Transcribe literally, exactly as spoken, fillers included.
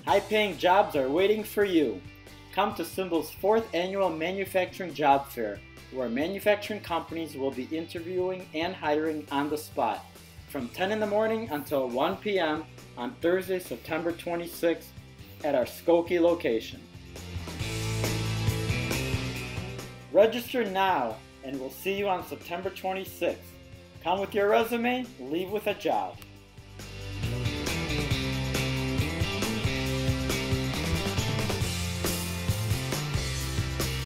High-paying jobs are waiting for you. Come to Symbol's fourth annual Manufacturing Job Fair, where manufacturing companies will be interviewing and hiring on the spot from ten in the morning until one p m on Thursday, September twenty-sixth at our Skokie location. Register now and we'll see you on September twenty-sixth. Come with your resume, leave with a job.